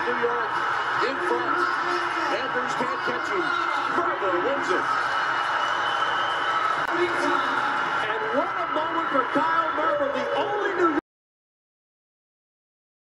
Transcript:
New York in front. Panthers can't catch him. Merber wins it. And what a moment for Kyle